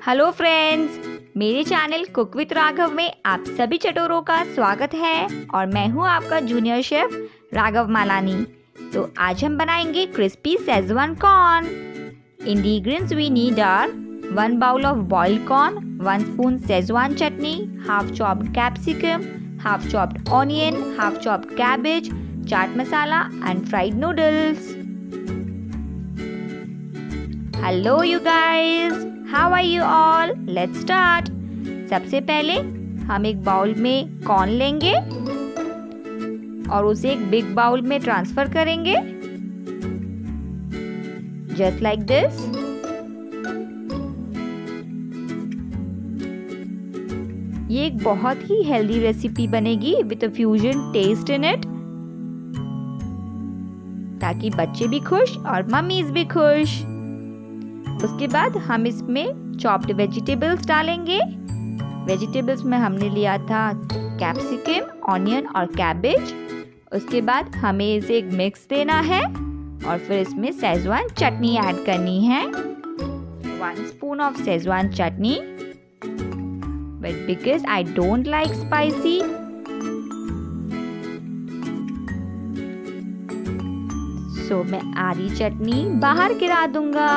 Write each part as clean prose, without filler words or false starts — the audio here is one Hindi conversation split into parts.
हेलो फ्रेंड्स, मेरे चैनल कुक विद राघव में आप सभी चटोरों का स्वागत है और मैं हूं आपका जूनियर शेफ राघव मालानी। तो आज हम बनाएंगे crispy Schezwan corn. Ingredients we need are 1 bowl of boiled corn, 1 spoon Schezwan chutney, half chopped capsicum, half chopped onion, half chopped cabbage, chaat masala and fried noodles. Hello you guys, how are you all? Let's start. सबसे पहले हम एक बाउल में कॉर्न लेंगे और उसे एक बिग बाउल में ट्रांसफर करेंगे, जस्ट लाइक दिस। ये एक बहुत ही हेल्दी रेसिपी बनेगी with a fusion taste in it, ताकि बच्चे भी खुश और मम्मीज भी खुश। उसके बाद हम इसमें चॉप्ड वेजिटेबल्स डालेंगे। वेजिटेबल्स में हमने लिया था कैप्सिकम, ऑनियन और कैबेज। उसके बाद हमें इसे एक मिक्स देना है और फिर इसमें शेजवान चटनी ऐड करनी है। 1 spoon of Schezwan chutney, but because I don't like spicy, so मैं आधी चटनी बाहर गिरा दूंगा।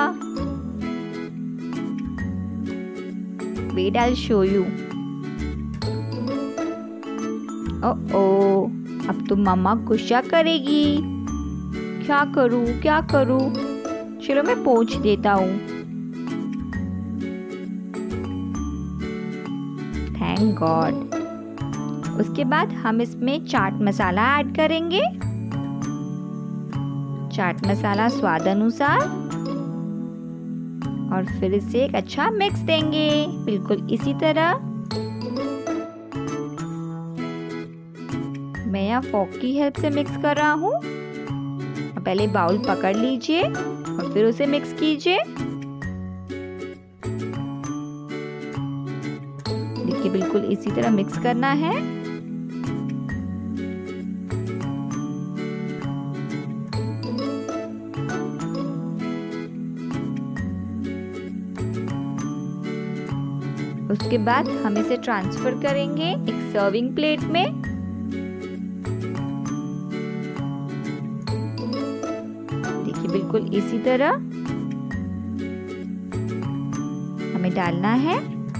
Wait, I'll show you. अब तो मम्मा गुस्सा करेगी। क्या करूं? चलो मैं पोंछ देता हूँ। Thank God. उसके बाद हम इसमें चाट मसाला ऐड करेंगे। चाट मसाला स्वाद अनुसार, और फिर इसे एक अच्छा मिक्स देंगे, बिल्कुल इसी तरह। मैं यहाँ फोक की हेल्प से मिक्स कर रहा हूँ। पहले बाउल पकड़ लीजिए और फिर उसे मिक्स कीजिए। देखिए, बिल्कुल इसी तरह मिक्स करना है। उसके बाद हम इसे ट्रांसफर करेंगे एक सर्विंग प्लेट में। देखिए, बिल्कुल इसी तरह हमें डालना है।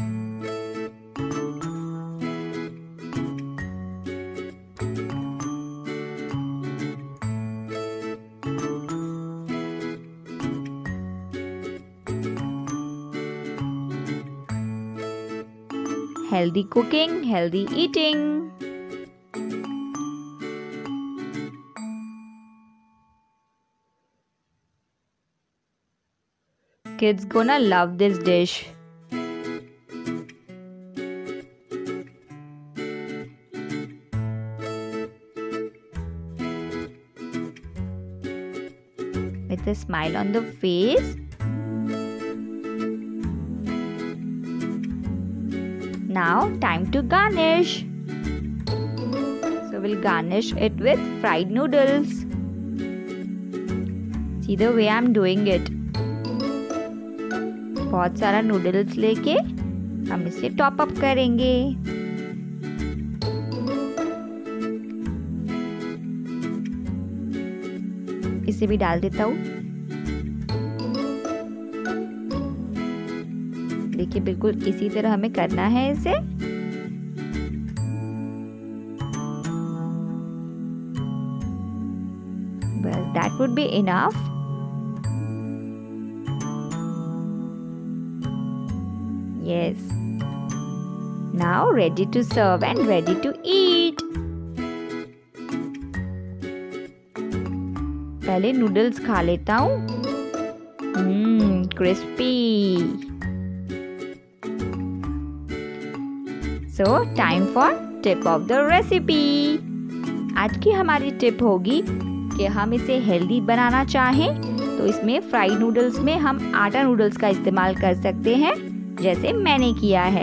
Healthy cooking, healthy eating. Kids gonna love this dish. With a smile on the face. Now time to garnish. So we'll garnish it with fried noodles. See the way I'm doing it. बहुत सारा नूडल्स लेके हम इसे टॉप अप करेंगे। इसे भी डाल देता हूँ। देखिए, बिल्कुल इसी तरह हमें करना है इसे। Well, that would be enough. Yes. Now ready to serve and ready to eat. पहले नूडल्स खा लेता हूँ। Crispy. So, time for tip of the recipe. आज की हमारी टिप होगी कि हम इसे हेल्दी बनाना चाहें तो इसमें फ्राइड नूडल्स में हम आटा नूडल्स का इस्तेमाल कर सकते हैं, जैसे मैंने किया है।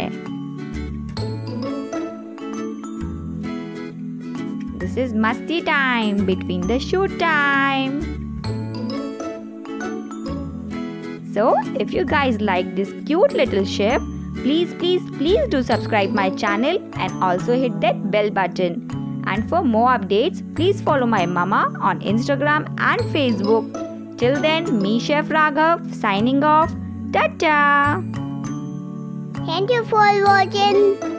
This is masti time between the shoot time. So, if you guys like this cute little chef, please do subscribe my channel and also hit that bell button. And for more updates, please follow my mama on Instagram and Facebook. Till then, me Chef Raghav signing off. Ta-ta! Thank you for watching.